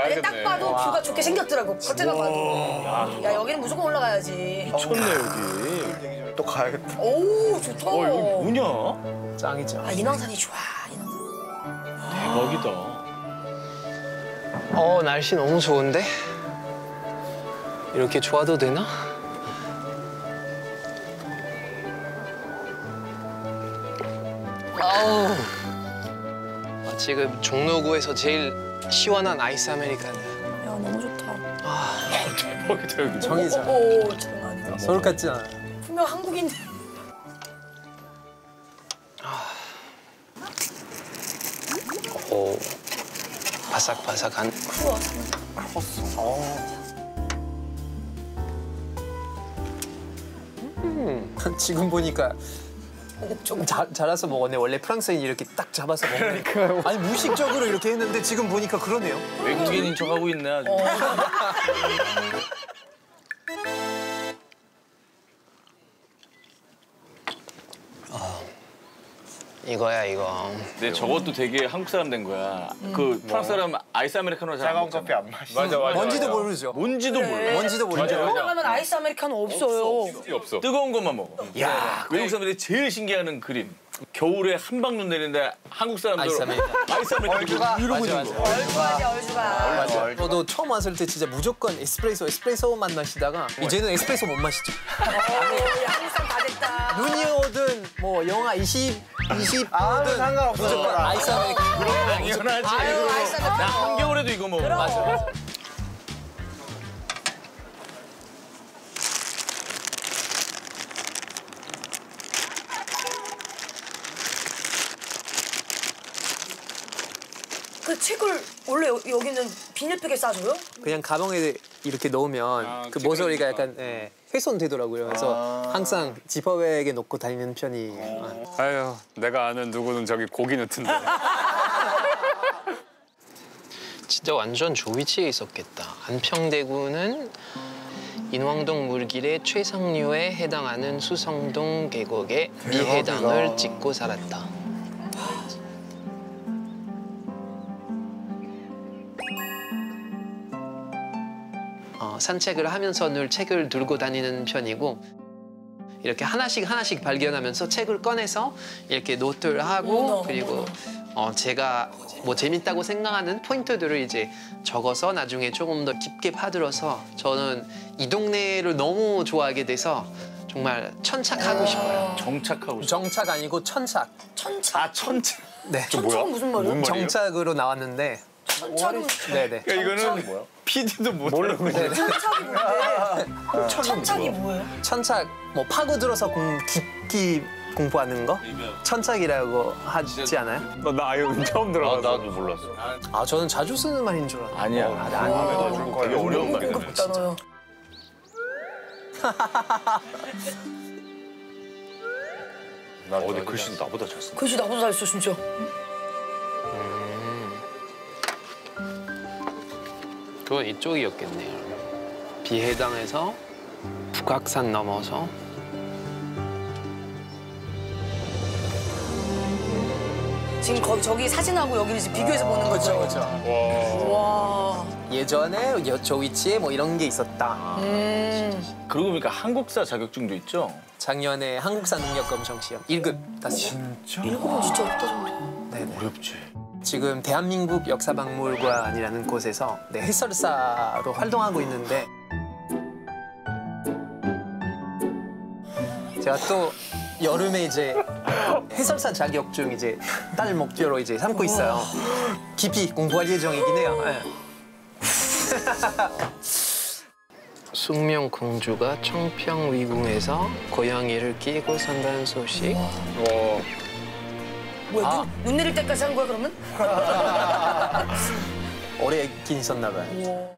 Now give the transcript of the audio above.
근데 딱 봐도 뷰가 좋게 생겼더라고. 겉에만 봐도. 야 여기는 무조건 올라가야지. 미쳤네 여기. 또 가야겠다. 오 좋다. 여기 뭐냐? 짱이죠. 아 인왕산이 좋아. 대박이다. 날씨 너무 좋은데? 이렇게 좋아도 되나? 아우. 지금 종로구에서 제일 시원한 아이스 아메리카노. 야 너무 좋다. 대박이다 여기. 정이죠. 오 장난 아니다. 서울 같지 않아? 분명 한국인데. 오, 바삭바삭한. 지금 보니까 좀 잘라서 먹었네. 원래 프랑스인이 이렇게 딱 잡아서 먹는. 그러니까요. 아니 무의식적으로 이렇게 했는데 지금 보니까 그러네요. 외국인인 척하고 있네 아주. 이거야 이거. 근데 저것도 되게 한국 사람 된 거야. 그 프랑스 사람 아이스 아메리카노 잘 안 먹잖아. 커피 안 마시죠. 맞아. 뭔지도 모르죠. 뭔지도 몰라. 뭔지도 모르죠. 올라가면 아이스 아메리카노 없어요. 없어. 뜨거운 것만 먹어. 야, 외국 사람들이 제일 신기해하는 그림. 겨울에 한방눈 내리는데 한국 사람들 아이스 아메리카노. 아이스 아메리카노 이러고 있는 거. 얼주가지 얼주가. 저도 처음 왔을 때 진짜 무조건 에스프레소만 마시다가 이제는 에스프레소 못 마시죠. 한국 사람 다 됐다. 눈이 오든 뭐 영하 20든 상관없어. 무조건 아이스 아메리카노. 당연하지. 아유 아이스 나 아메리카노. 한겨울에도 이거 먹어. 맞아. 그 책을 원래 여기는 비닐팩에 싸줘요? 그냥 가방에 이렇게 넣으면 그 모서리가 약간 훼손되더라고요. 그래서 항상 지퍼백에 넣고 다니는 편이에요. 아유, 내가 아는 누구는 저기 고기 넣던데. 진짜 완전 조위치에 있었겠다. 안평대구는 인왕동 물길의 최상류에 해당하는 수성동 계곡의 미해당을 찍고 살았다. 산책을 하면서 늘 책을 들고 다니는 편이고 이렇게 하나씩 발견하면서 책을 꺼내서 이렇게 노트를 하고 그리고 제가 뭐 재밌다고 생각하는 포인트들을 이제 적어서 나중에 조금 더 깊게 파들어서 저는 이 동네를 너무 좋아하게 돼서 정말 천착하고 싶어요. 정착하고 싶어. 정착 아니고 천착. 천착. 아 천착. 네. 천착은 무슨 말이야? 정착으로 나왔는데. 천착은 네네. 이거는 PD도 모르는 거야. 천착이 뭔데? 천착이 뭐예요? 천착 뭐 파고들어서 깊이 공부하는 거? 천착이라고 하지 않아요? 나 이거 처음 들어봤어. 나도 몰랐어. 아 저는 자주 쓰는 말인 줄 알았는데. 아니야. 되게 어려운 말이야. 고급 단어요. 근데 글씨 나보다 잘 쓴다. 글씨 나보다 잘 써 진짜. 그건 이쪽이었겠네요. 비해당에서 북악산 넘어서 지금 저기 사진하고 여기를 지금 비교해서 보는 거죠? 그렇죠. 와. 예전에 저 위치에 뭐 이런 게 있었다. 그러고 보니까 한국사 자격증도 있죠? 작년에 한국사 능력검정 시험 1급 땄어요. 읽어보면 진짜 어렵다 정말. 네네. 어렵지. 지금 대한민국 역사박물관이라는 곳에서 해설사로 활동하고 있는데 제가 또 여름에 이제 해설사 자격증 이제 딸 목표로 이제 삼고 있어요. 깊이 공부할 예정이긴 해요. 네. 숙명 공주가 청평위궁에서 고양이를 끼고 산다는 소식. 뭐야 눈 내릴 때까지 한 거야 그러면? 오래 있긴 있었나 봐요. 우와.